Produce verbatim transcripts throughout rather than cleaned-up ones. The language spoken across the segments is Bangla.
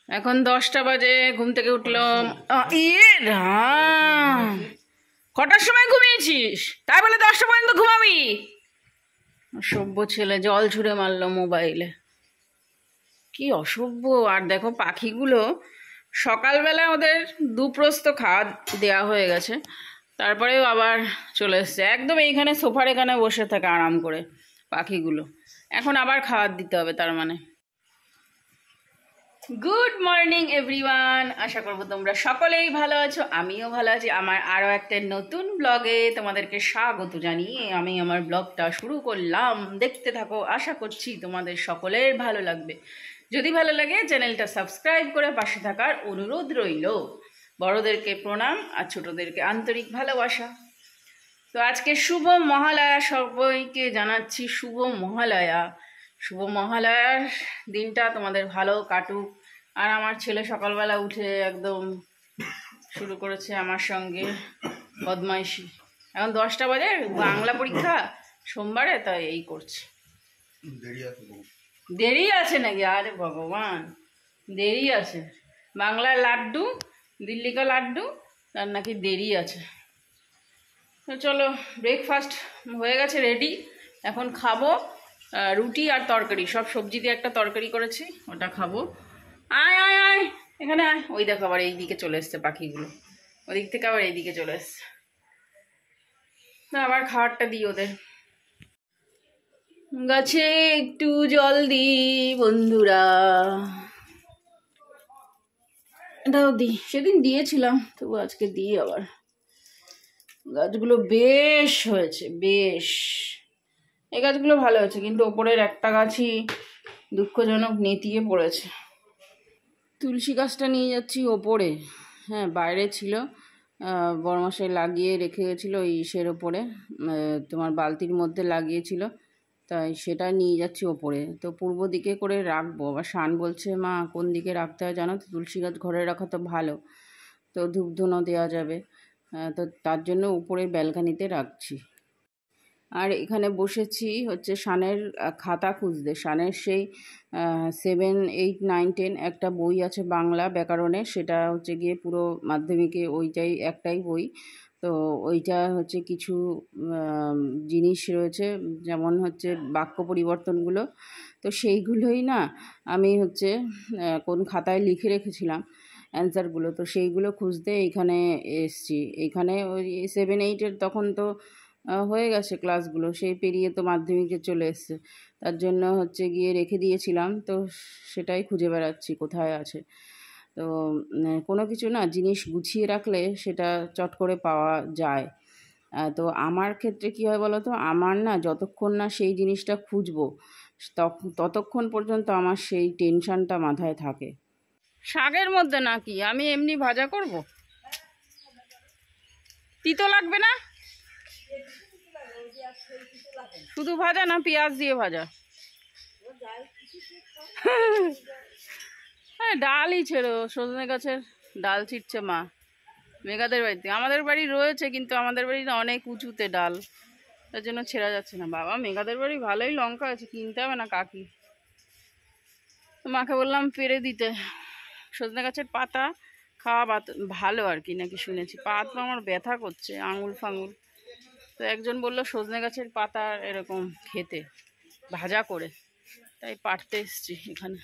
এখন দশটা বাজে, ঘুম থেকে উঠলাম। ইয়ে রাম, কটার সময় ঘুমিয়েছিস? তাই বলে দশটা পর্যন্ত ঘুমাবি? অসভ্য ছেলে, জল ছুঁড়ে মারলো মোবাইলে। কি অসভ্য। আর দেখো পাখিগুলো, সকালবেলা ওদের দুপ্রস্ত খাওয়া দেওয়া হয়ে গেছে, তারপরেও আবার চলে এসছে একদম এইখানে সোফার এখানে বসে থাকে আরাম করে পাখিগুলো। এখন আবার খাবার দিতে হবে তার মানে। গুড মর্নিং এভরিওয়ান, আশা করবো তোমরা সকলেই ভালো আছো, আমিও ভালো আছি। আমার আরও একটা নতুন ব্লগে তোমাদেরকে স্বাগত জানিয়ে আমি আমার ব্লগটা শুরু করলাম। দেখতে থাকো, আশা করছি তোমাদের সকলের ভালো লাগবে। যদি ভালো লাগে চ্যানেলটা সাবস্ক্রাইব করে পাশে থাকার অনুরোধ রইল। বড়দেরকে প্রণাম আর ছোটদেরকে আন্তরিক ভালোবাসা। তো আজকে শুভ মহালয়া, সবাইকে জানাচ্ছি শুভ মহালয়া। শুভ মহালয়ার দিনটা তোমাদের ভালো কাটুক। আর আমার ছেলে সকালবেলা উঠে একদম শুরু করেছে আমার সঙ্গে বদমাইশি। এখন দশটা বাজে, বাংলা পরীক্ষা সোমবারে, তাই এই করছে। দেরি আছে নাকি? আরে ভগবান, দেরি আছে। বাংলার লাড্ডু, দিল্লি কা লাড্ডু, তার নাকি দেরি আছে। তো চলো, ব্রেকফাস্ট হয়ে গেছে রেডি, এখন খাবো। রুটি আর তরকারি, সব সবজি দিয়ে একটা তরকারি করেছি, ওটা খাবো। আয় আয় আয়, এখানে আয়। ওই দেখো আবার এই দিকে চলে এসছে পাখিগুলো, ওদিক থেকে আবার এইদিকে চলে এসছে। আবার খাবারটা দিই ওদের। গাছে একটু জল দিই বন্ধুরা, এটাও দিই। সেদিন দিয়েছিলাম, তবু আজকে দিই আবার। গাছগুলো বেশ হয়েছে, বেশ। এই গাছগুলো ভালো হয়েছে, কিন্তু ওপরের একটা গাছই দুঃখজনক নেতিয়ে পড়েছে। তুলসী গাছটা নিয়ে যাচ্ছি ওপরে। হ্যাঁ, বাইরে ছিল, বড়মশাই লাগিয়ে রেখে গেছিলো ইসের ওপরে, তোমার বালতির মধ্যে লাগিয়েছিল, তাই সেটা নিয়ে যাচ্ছি ওপরে। তো পূর্ব দিকে করে রাখবো। আবার শান বলছে, মা কোন দিকে রাখতে হয় জানো তো? তুলসী গাছ ঘরে রাখা তো ভালো, তো ধূপ ধুনো দেওয়া যাবে, তো তার জন্য উপরের ব্যালকানিতে রাখছি। আর এখানে বসেছি হচ্ছে শানের খাতা খুঁজতে। শানের সেই সেভেন এইট নাইন টেন একটা বই আছে বাংলা ব্যাকরণের, সেটা হচ্ছে গিয়ে পুরো মাধ্যমিকে ওইটাই একটাই বই। তো ওইটা হচ্ছে কিছু জিনিস রয়েছে, যেমন হচ্ছে বাক্য পরিবর্তনগুলো, তো সেইগুলোই না আমি হচ্ছে কোন খাতায় লিখে রেখেছিলাম অ্যান্সারগুলো, তো সেইগুলো খুঁজতে এইখানে এসছি। এইখানে ওই সেভেন এইটের তখন তো হয়ে গেছে ক্লাসগুলো, সেই পেরিয়ে তো মাধ্যমিকে চলে এসছে, তার জন্য হচ্ছে গিয়ে রেখে দিয়েছিলাম। তো সেটাই খুঁজে বেড়াচ্ছি কোথায় আছে। তো কোনো কিছু না জিনিস গুছিয়ে রাখলে সেটা চট করে পাওয়া যায়। তো আমার ক্ষেত্রে কী হয় বলো তো, আমার না যতক্ষণ না সেই জিনিসটা খুঁজবো ততক্ষণ পর্যন্ত আমার সেই টেনশানটা মাথায় থাকে। শাকের মধ্যে নাকি আমি এমনি ভাজা করব? তিতো লাগবে না? শুধু ভাজা না পেঁয়াজ দিয়ে ভাজা? হ্যাঁ, ডালই ছিল, সজনে গাছের ডাল ছিটছে মা মেঘাদের বাড়িতে। আমাদের বাড়ি রয়েছে, কিন্তু আমাদের বাড়ি না অনেক উঁচুতে ডাল, তার জন্য ছেঁড়া যাচ্ছে না। বাবা, মেঘাদের বাড়ি ভালোই লঙ্কা আছে, কিনতে হবে না কাকি। তো মাকে বললাম পেরে দিতে। সজনে গাছের পাতা খাওয়া ভালো আর কি নাকি শুনেছি। পাত আমার ব্যথা করছে, আঙুল ফাঙুল। তো একজন বললো সজনে গাছের পাতা এরকম খেতে ভাজা করে, তাই পাড়তে এসছি এখানে।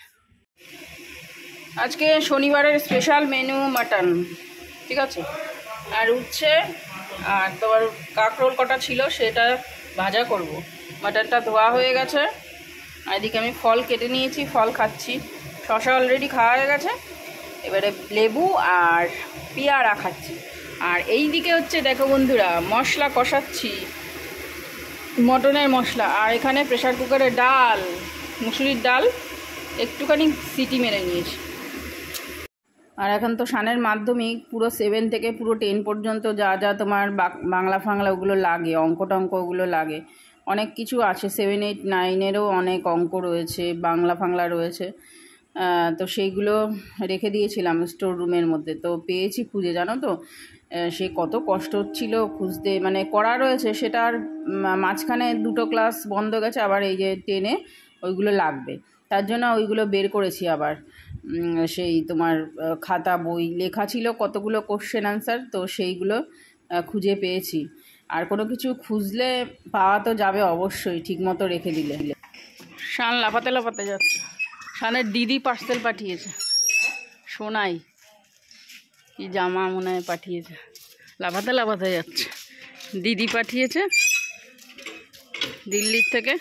আজকে শনিবারের স্পেশাল মেনু মাটন, ঠিক আছে, আর উচ্ছে আর তোমার কাঁকরোল কটা ছিল সেটা ভাজা করব। মাটনটা ধোয়া হয়ে গেছে, আর এদিকে আমি ফল কেটে নিয়েছি, ফল খাচ্ছি। শশা অলরেডি খাওয়া হয়ে গেছে, এবারে লেবু আর পেয়ারা খাচ্ছি। আর এই দিকে হচ্ছে দেখো বন্ধুরা, মশলা কষাচ্ছি, মটনের মশলা। আর এখানে প্রেশার কুকারে ডাল, মুসুরির ডাল একটুখানি সিটি মেরে নিয়েছি। আর এখন তো শানের মাধ্যমিক, পুরো সেভেন থেকে পুরো টেন পর্যন্ত যা যা তোমার বাংলা ফাংলা ওগুলো লাগে, অঙ্ক টঙ্ক ওগুলো লাগে, অনেক কিছু আছে। সেভেন এইট নাইনেরও অনেক অঙ্ক রয়েছে, বাংলা ফাংলা রয়েছে। তো সেইগুলো রেখে দিয়েছিলাম স্টোর রুমের মধ্যে, তো পেয়েছি খুঁজে, জানো তো সে কত কষ্ট হচ্ছিল খুঁজতে। মানে করা রয়েছে সেটা, আর মাঝখানে দুটো ক্লাস বন্ধ গেছে, আবার এই যে টেনে ওইগুলো লাগবে, তার জন্য ওইগুলো বের করেছি আবার। সেই তোমার খাতা বই লেখা ছিল কতগুলো কোশ্চেন আনসার, তো সেইগুলো খুঁজে পেয়েছি। আর কোনো কিছু খুঁজলে পাওয়া তো যাবে অবশ্যই, ঠিকমতো রেখে দিলে। শান লাফাতে লাফাতে যাচ্ছে। শানের দিদি পার্সেল পাঠিয়েছে, সোনাই কি জামা মনে হয় পাঠিয়েছে, লাফাতে লাফাতে যাচ্ছে। দিদি পাঠিয়েছে দিল্লির থেকে,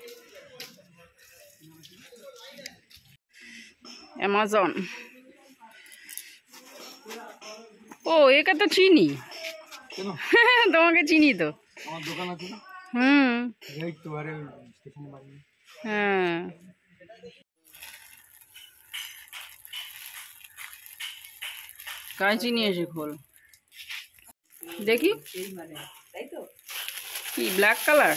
অ্যামাজন। ও একে তো চিনি, তোমাকে চিনি তো। হুম হ্যাঁ, কাঁচি নিয়ে এসে খোল দেখি, কি ব্ল্যাক কালার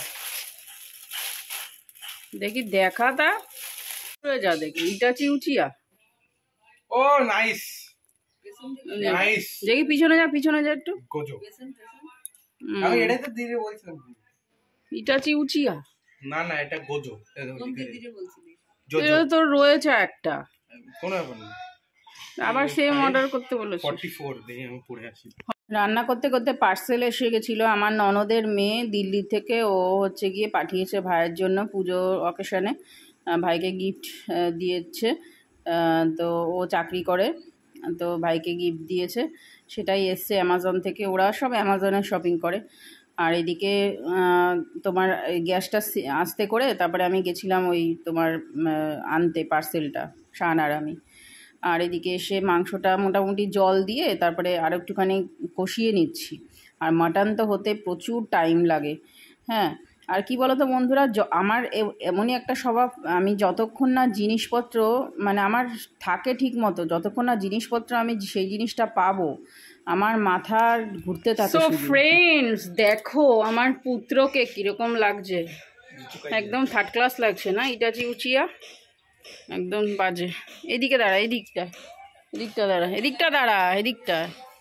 দেখি, দেখা তা যা দেখি। Itachi Uchiha, oh nice nice. দেখি পিছনে যা, পিছনে যা একটু। গোজো, আমি এটাই তো দিদি বলছিলাম। ইটাচি উচিয়া না না, এটা গোজো। এটা তোর রয়েছে একটা, কোনো ব্যাপার না। আবার সেম অর্ডার করতে বলেছে। চুয়াল্লিশ দেখি আমি পড়ে আসি। রান্না করতে করতে পার্সেল এসে গেছিল আমার ননদের মেয়ে দিল্লি থেকে। ও হচ্ছে গিয়ে পাঠিয়েছে ভাইয়ের জন্য পুজো অকেশনে, ভাইকে গিফট দিয়েছে। তো ও চাকরি করে, তো ভাইকে গিফট দিয়েছে, সেটাই এসছে অ্যামাজন থেকে। ওরা সব অ্যামাজনে শপিং করে। আর এদিকে তোমার গ্যাসটা আসতে করে তারপরে আমি গেছিলাম ওই তোমার আনতে পার্সেলটা, শান আর আমি। আর এদিকে এসে মাংসটা মোটামুটি জল দিয়ে তারপরে আর একটুখানি কষিয়ে নিচ্ছি। আর মাটন তো হতে প্রচুর টাইম লাগে। হ্যাঁ, আর কি বলো তো বন্ধুরা, আমার এমনই একটা স্বভাব, আমি যতক্ষণ না জিনিসপত্র মানে আমার থাকে ঠিক মতো, যতক্ষণ না জিনিসপত্র আমি সেই জিনিসটা পাবো, আমার মাথা ঘুরতে থাকে। সো ফ্রেন্ডস, দেখো আমার পুত্রকে কীরকম লাগছে, একদম থার্ড ক্লাস লাগছে না ইটাচি উচিয়া, একদম বাজে। এদিকে দাঁড়া, এদিকটা এদিকটা দাঁড়া, এদিকটা দাঁড়া, এদিকটা।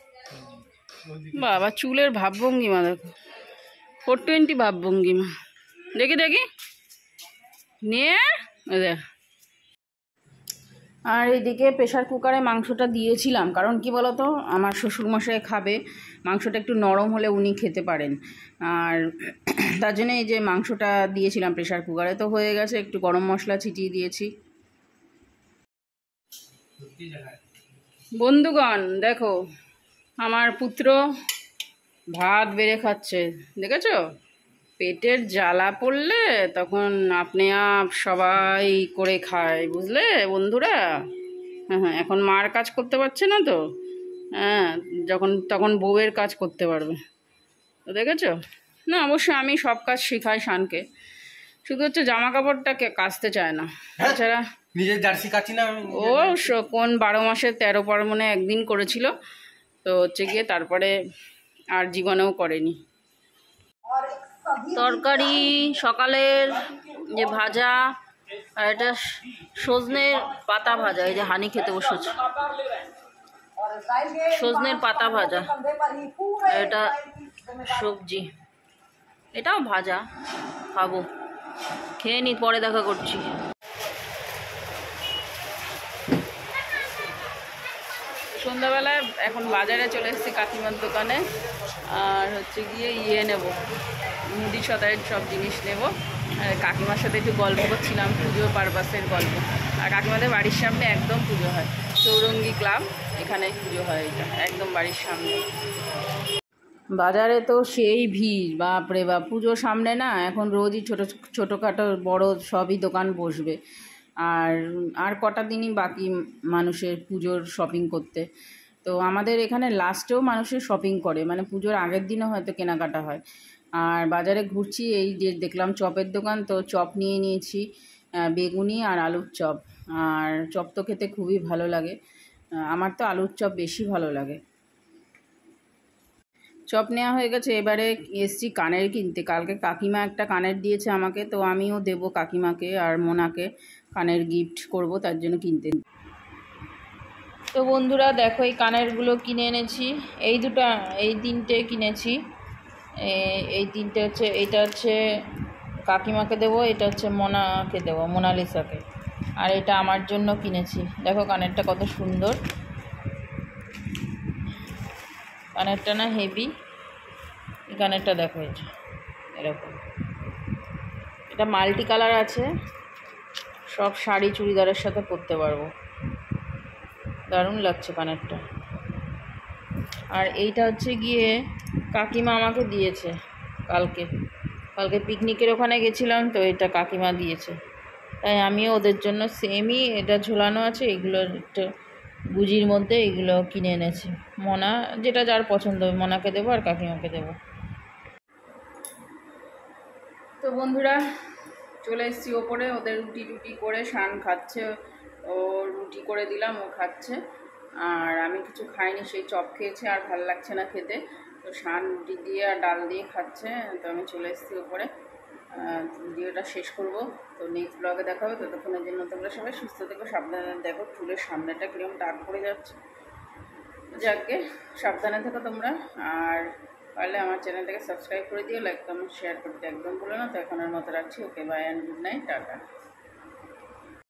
বাবা চুলের ভাবভঙ্গিমা দেখো, ফোর টোয়েন্টি ভাবভঙ্গিমা, দেখি দেখি নিয়ে দেখ। আর এদিকে প্রেশার কুকারে মাংসটা দিয়েছিলাম, কারণ কি বলতো আমার শ্বশুরমশাই খাবে, মাংসটা একটু নরম হলে উনি খেতে পারেন। আর তার জন্য এই যে মাংসটা দিয়েছিলাম প্রেশার কুকারে, তো হয়ে গেছে। একটু গরম মশলা ছিটিয়ে দিয়েছি। বন্ধুগণ দেখো, আমার পুত্র ভাত বেড়ে খাচ্ছে, দেখেছো? পেটের জ্বালা পড়লে তখন আপনি আপ সবাই করে খায়, বুঝলে বন্ধুরা? হ্যাঁ হ্যাঁ, এখন মার কাজ করতে পারছে না তো, হ্যাঁ যখন তখন বউয়ের কাজ করতে পারবে, তো দেখেছো? না অবশ্যই আমি সব কাজ শেখাই শানকে, শুধু হচ্ছে জামা কাপড়টাকে কাচতে চায় না। তাছাড়া নিজের জার্সি কাচি না ও কোন বারো মাসে তেরো পার্বণে একদিন করেছিল, তো হচ্ছে গিয়ে তারপরে আর জীবনেও করেনি। তরকারি সকালের যে ভাজা, আর এটা সজনের পাতা ভাজা, এই যে হানি খেতে বসেছে, সজনের পাতা ভাজা, এটা সবজি, এটাও ভাজা, খাবো, খেয়ে নি পরে দেখা করছি। সন্ধ্যাবেলায় এখন বাজারে চলে এসেছি কাকিমার দোকানে, আর হচ্ছে গিয়ে ইয়ে নেব, মুদি সদাইয়ের সব জিনিস নেব। কাকিমার সাথে একটু গল্প করছিলাম, পুজো পারপাসের গল্প। আর কাকিমাদের বাড়ির সামনে একদম পুজো হয়, চৌরঙ্গি ক্লাব, এখানে পুজো হয়, এটা একদম বাড়ির সামনে। বাজারে তো সেই ভিড়, বাপরে বাপ, পুজোর সামনে না এখন রোজই ছোটো ছোটোখাটো বড় সবই দোকান বসবে। আর আর কটা দিনই বাকি মানুষের পুজোর শপিং করতে, তো আমাদের এখানে লাস্টেও মানুষের শপিং করে, মানে পুজোর আগের দিনও হয়তো কেনাকাটা হয়। আর বাজারে ঘুরছি, এই যে দেখলাম চপের দোকান, তো চপ নিয়ে নিয়েছি, বেগুনি আর আলুর চপ। আর চপ তো খেতে খুবই ভালো লাগে, আমার তো আলুর চপ বেশি ভালো লাগে। চপ নেওয়া হয়ে গেছে, এবারে এসছি কানের কিনতে। কালকে কাকিমা একটা কানের দিয়েছে আমাকে, তো আমিও দেবো কাকিমাকে আর মোনাকে, কানের গিফট করব, তার জন্য কিনতে। তো বন্ধুরা দেখো, এই কানেরগুলো কিনে এনেছি, এই দুটো, এই তিনটে কিনেছি, এই তিনটে হচ্ছে, এইটা হচ্ছে কাকিমাকে দেবো, এটা হচ্ছে মোনাকে দেবো, মোনালিসাকে। আর এটা আমার জন্য কিনেছি। দেখো কানেরটা কত সুন্দর, কানেরটা না হেভি। এই কানেরটা দেখো, এটা এরকম, এটা মাল্টি কালার আছে, সব শাড়ি চুড়িদারের সাথে পরতে পারবো, দারুণ লাগছে কানেরটা। আর এইটা হচ্ছে গিয়ে কাকিমা আমাকে দিয়েছে কালকে, কালকে পিকনিকের ওখানে গেছিলাম তো, এটা কাকিমা দিয়েছে, তাই আমিও ওদের জন্য সেমই এটা ঝোলানো আছে, এগুলো একটা গুজির মধ্যে এগুলো কিনে এনেছি। মনা যেটা যার পছন্দ হবে, মনাকে দেবো আর কাকিমাকে দেবো। তো বন্ধুরা চলে এসেছি ওপরে, ওদের রুটি রুটি করে শান খাচ্ছে, ও রুটি করে দিলাম, ও খাচ্ছে, আর আমি কিছু খাইনি, সেই চপ খেয়েছে আর ভালো লাগছে না খেতে, তো শান রুটি দিয়ে আর ডাল দিয়ে খাচ্ছে। তো আমি চলে এসেছি ওপরে, ভিডিওটা শেষ করব, তো নেক্সট ব্লগে দেখা হবে। ততক্ষণের জন্য তোমরা সবাই সুস্থ থেকো, সাবধানে। দেখো চুলের সামনেটা কিরকম টাক পড়ে যাচ্ছে, যাকে সাবধানে থেকো তোমরা, আর পারলে আমার চ্যানেলটাকে সাবস্ক্রাইব করে দিও, লাইক কমেন্ট শেয়ার করতে একদম ভুলো না। তো এখন আর মতো রাখছি, okay bye and good night, tata.